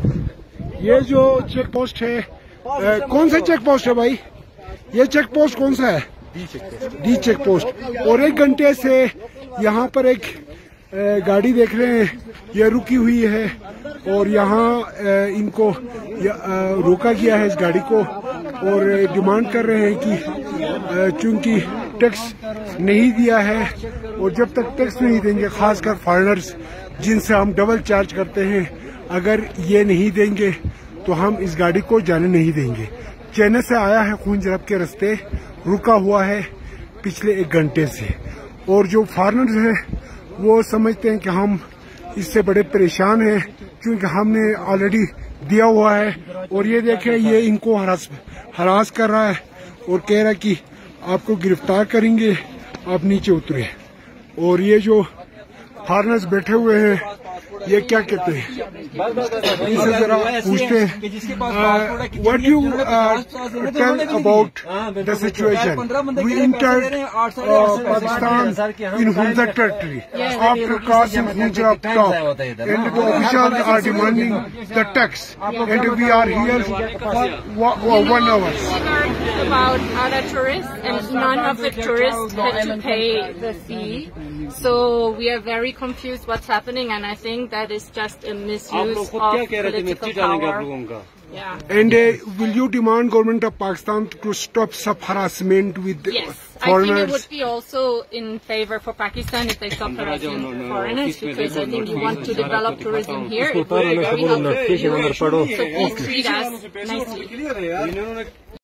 ये जो check post है, कौन सा चेक पोस्ट है भाई? ये चेक पोस्ट कौन सा है? D check post. और 1 घंटे से यहाँ पर एक गाड़ी देख रहे हैं, ये रुकी हुई है और यहाँ इनको रोका गया है इस गाड़ी को, और डिमांड कर रहे हैं कि चूंकि टैक्स नहीं दिया है और जब तक टैक्स नहीं देंगे, खासकर फॉरेनर्स जिनसे हम डबल चार्ज करते हैं, अगर ये नहीं देंगे तो हम इस गाड़ी को जाने नहीं देंगे। चेन्नई से आया है, खंजराब के रास्ते रुका हुआ है पिछले 1 घंटे से, और जो फॉरेनर्स हैं वो समझते हैं कि हम इससे बड़े परेशान हैं क्योंकि हमने ऑलरेडी दिया हुआ है। और ये देखें, ये इनको हरास कर रहा है और कह रहा है कि आपको गिरफ्तार करेंगे, आप नीचे उतरे। और ये जो फॉरेनर्स बैठे हुए हैं, ये क्या कहते हैं, इनसे जरा पूछते हैं। What you tell about the situation? We entered Pakistan in Khunjerab territory after crossing Khunjerab top and the officials are demanding the tax and we are here for 1 hour. About other tourists, and none of the tourists had to pay the fee. So we are very confused what's happening, and I think that is just a misuse of political power. Yeah. And will you demand government of Pakistan to stop sub harassment with Yes, foreigners? I think it would be also in favor for Pakistan if they stop harassing foreigners, because I think you want to develop tourism here. It would be very helpful. So please treat us nicely.